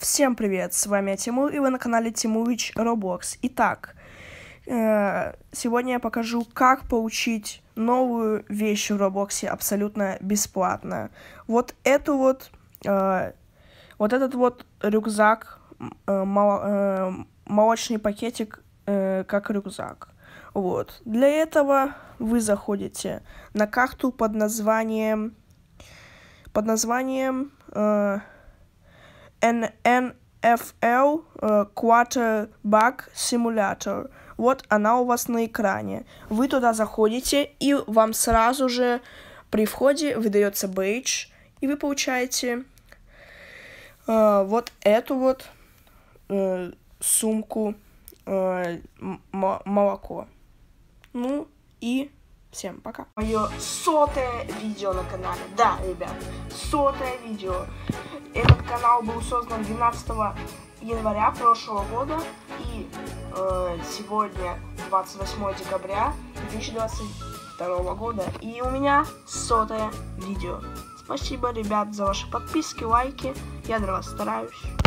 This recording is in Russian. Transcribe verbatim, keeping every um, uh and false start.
Всем привет, с вами Тимур, и вы на канале Тимурич Roblox. Итак, э, сегодня я покажу, как получить новую вещь в Roblox абсолютно бесплатно. Вот эту вот, э, вот этот вот рюкзак, э, мол, э, молочный пакетик, э, как рюкзак. Вот. Для этого вы заходите на карту под названием, под названием э, эн эф эл uh, Quarterback Simulator. Вот она у вас на экране. Вы туда заходите, и вам сразу же при входе выдается бейдж, и вы получаете uh, вот эту вот uh, сумку uh, молоко. Ну и всем пока. Мое сотое видео на канале. Да, ребят, сотое видео. Этот канал был создан двенадцатого января прошлого года, и э, сегодня двадцать восьмое декабря две тысячи двадцать второго года, и у меня сотое видео. Спасибо, ребят, за ваши подписки, лайки, я для вас стараюсь.